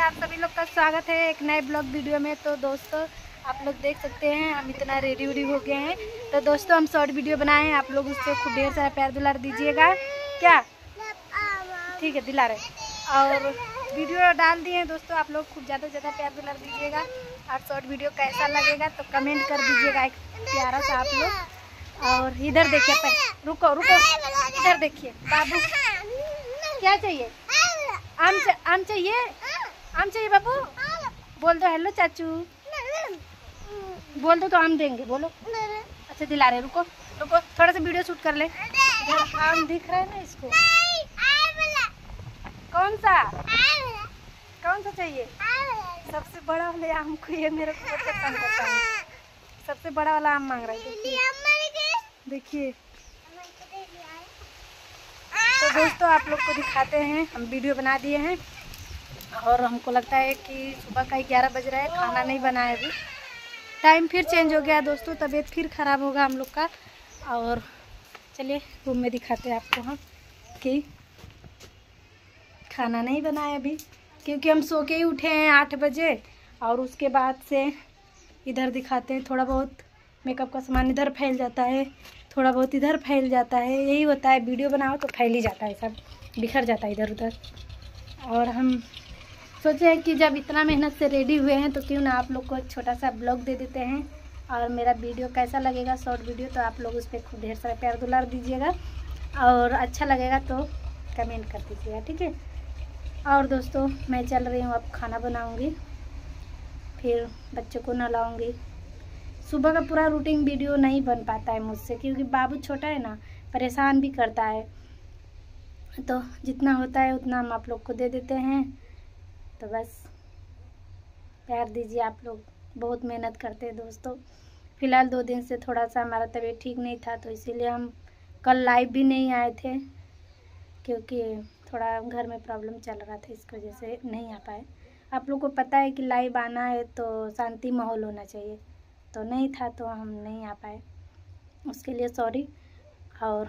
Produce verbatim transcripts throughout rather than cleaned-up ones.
आप सभी लोग का स्वागत है एक नए ब्लॉग वीडियो में। तो दोस्तों आप लोग देख सकते हैं हम इतना रेडी वेडी हो गए हैं। तो दोस्तों हम शॉर्ट वीडियो बनाए हैं, आप लोग उससे खूब ढेर सारा प्यार दुलार दीजिएगा। क्या ठीक है, दिला रहे और वीडियो डाल दिए हैं दोस्तों, आप लोग खूब ज़्यादा से ज़्यादा प्यार दुलार दीजिएगा। और शॉर्ट वीडियो कैसा लगेगा तो कमेंट कर दीजिएगा एक प्यारा सा आप लोग। और इधर देखिए, रुको रुको, इधर देखिए बाबू क्या चाहिए? आम च, आम चाहिए, आम चाहिए बाबू। बोल दो हेलो चाचू, बोल दो तो आम देंगे, बोलो। अच्छा दिला रहे, रुको रुको थोड़ा सा वीडियो शूट कर ले। आम दिख रहा है ना इसको, कौन सा कौन सा चाहिए? सबसे बड़ा वाले आम को ये मेरे को बहुत पसंद करता है, सबसे बड़ा वाला आम मांग रहा है। देखिए तो दोस्तों आप लोग को दिखाते हैं, हम वीडियो बना दिए हैं और हमको लगता है कि सुबह का ग्यारह बज रहा है, खाना नहीं बना है अभी। टाइम फिर चेंज हो गया दोस्तों, तबीयत फिर ख़राब होगा हम लोग का। और चलिए रूम में दिखाते हैं आपको हम कि खाना नहीं बनाया अभी, क्योंकि हम सो के ही उठे हैं आठ बजे। और उसके बाद से इधर दिखाते हैं, थोड़ा बहुत मेकअप का सामान इधर फैल जाता है, थोड़ा बहुत इधर फैल जाता है, यही होता है। वीडियो बनाओ तो फैल ही जाता है, सब बिखर जाता है इधर उधर। और हम सोचे हैं कि जब इतना मेहनत से रेडी हुए हैं तो क्यों ना आप लोग को एक छोटा सा ब्लॉग दे देते हैं। और मेरा वीडियो कैसा लगेगा शॉर्ट वीडियो, तो आप लोग उस पर खूब ढेर सारा प्यार दुलार दीजिएगा और अच्छा लगेगा तो कमेंट कर दीजिएगा, ठीक है। और दोस्तों मैं चल रही हूँ, अब खाना बनाऊँगी, फिर बच्चों को नहलाऊँगी। सुबह का पूरा रूटीन वीडियो नहीं बन पाता है मुझसे, क्योंकि बाबू छोटा है ना, परेशान भी करता है। तो जितना होता है उतना हम आप लोग को दे देते हैं। तो बस प्यार दीजिए आप लोग, बहुत मेहनत करते हैं दोस्तों। फ़िलहाल दो दिन से थोड़ा सा हमारा तबीयत ठीक नहीं था, तो इसीलिए हम कल लाइव भी नहीं आए थे, क्योंकि थोड़ा घर में प्रॉब्लम चल रहा था, इसकी वजह से नहीं आ पाए। आप लोग को पता है कि लाइव आना है तो शांति माहौल होना चाहिए, तो नहीं था तो हम नहीं आ पाए, उसके लिए सॉरी। और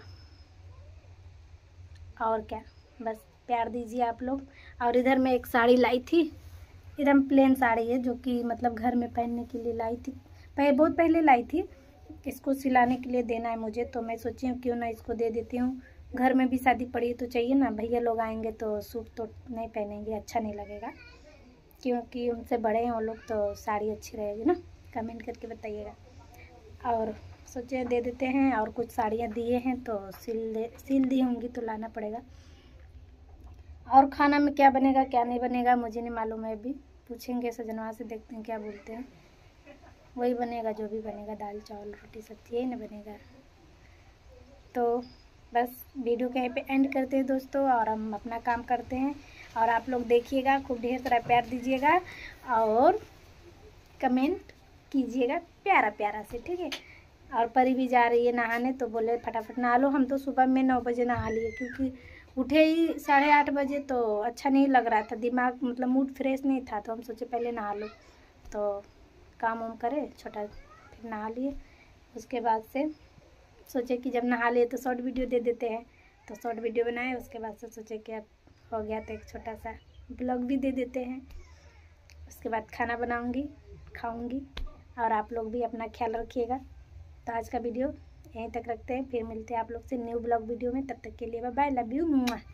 और क्या, बस प्यार दीजिए आप लोग। और इधर मैं एक साड़ी लाई थी, एकदम प्लेन साड़ी है, जो कि मतलब घर में पहनने के लिए लाई थी, पहले बहुत पहले लाई थी। इसको सिलाने के लिए देना है मुझे, तो मैं सोची हूँ क्यों ना इसको दे देती हूँ। घर में भी शादी पड़ी तो चाहिए ना, भैया लोग आएंगे तो सूट तो नहीं पहनेंगे, अच्छा नहीं लगेगा, क्योंकि उनसे बड़े हैं वो लोग, तो साड़ी अच्छी रहेगी ना। कमेंट करके बताइएगा। और सोचे दे देते हैं, और कुछ साड़ियाँ दिए हैं तो सिल दे सिल दी होंगी तो लाना पड़ेगा। और खाना में क्या बनेगा क्या नहीं बनेगा मुझे नहीं मालूम है, अभी पूछेंगे सजनवा से, देखते हैं क्या बोलते हैं, वही बनेगा जो भी बनेगा, दाल चावल रोटी सब्जी यही ना बनेगा। तो बस वीडियो कहीं पे एंड करते हैं दोस्तों, और हम अपना काम करते हैं। और आप लोग देखिएगा, खूब ढेर सारा प्यार दीजिएगा और कमेंट कीजिएगा प्यारा प्यारा से, ठीक है। और परी भी जा रही है नहाने, तो बोले फटाफट नहा लो। हम तो सुबह में नौ बजे नहा लिए, क्योंकि उठे ही साढ़े आठ बजे, तो अच्छा नहीं लग रहा था, दिमाग मतलब मूड फ्रेश नहीं था, तो हम सोचे पहले नहा लो, तो काम वाम करे छोटा, फिर नहा लिए। उसके बाद से सोचे कि जब नहा लिए तो शॉर्ट वीडियो दे देते हैं, तो शॉर्ट वीडियो बनाए। उसके बाद से सोचे कि अब हो गया तो एक छोटा सा ब्लॉग भी दे देते हैं। उसके बाद खाना बनाऊँगी, खाऊँगी, और आप लोग भी अपना ख्याल रखिएगा। तो आज का वीडियो यहीं तक रखते हैं, फिर मिलते हैं आप लोग से न्यू ब्लॉग वीडियो में। तब तक के लिए बाय बाय, लव यू।